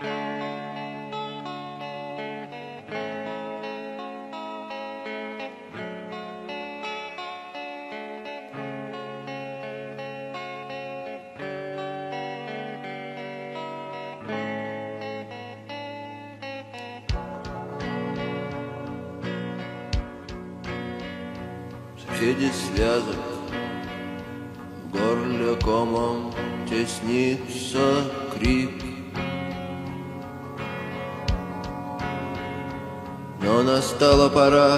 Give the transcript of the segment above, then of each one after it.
Среди связок в горле комом теснится крик, но настала пора,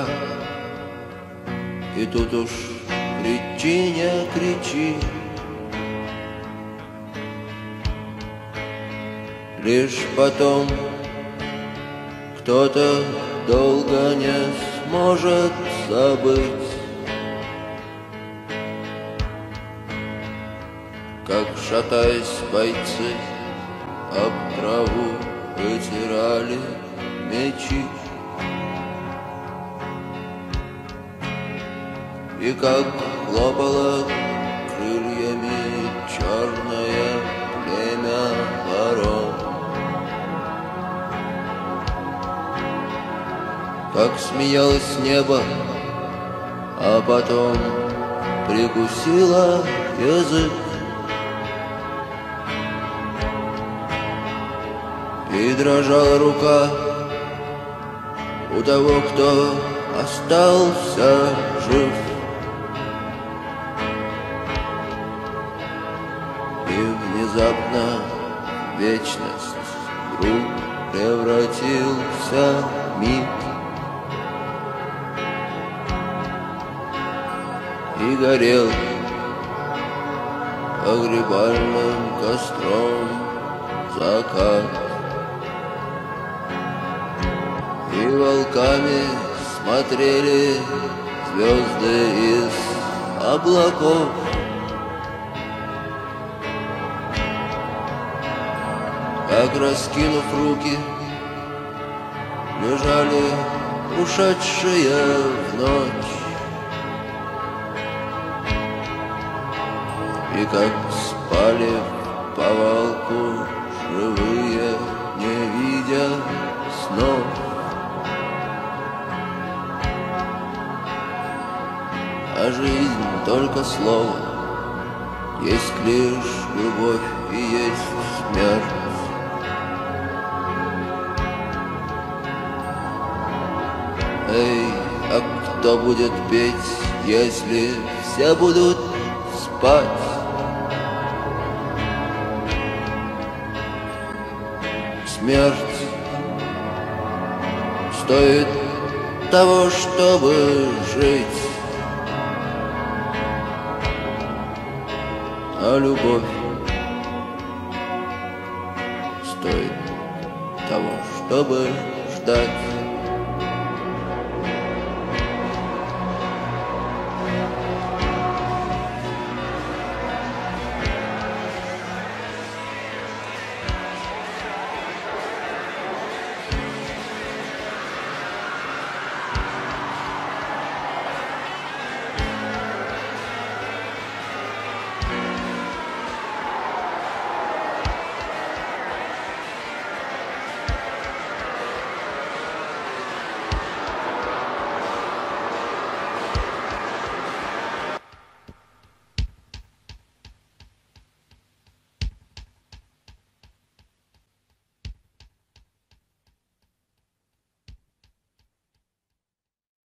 и тут уж кричи, не кричи. Лишь потом кто-то долго не сможет забыть, как, шатаясь, бойцы об траву вытирали мечи, и как хлопало крыльями черное племя ворон, как смеялось небо, а потом прикусило язык, и дрожала рука у того, кто остался жив. И внезапно вечность вдруг превратился в миг, и горел погребальным костром закат. И волками смотрели звезды из облаков, как, раскинув руки, лежали ушедшие в ночь, и как спали в повалку живые, не видя снов. А жизнь только слово, есть лишь любовь и есть смерть. Эй, а кто будет петь, если все будут спать? Смерть стоит того, чтобы жить, а любовь стоит того, чтобы ждать.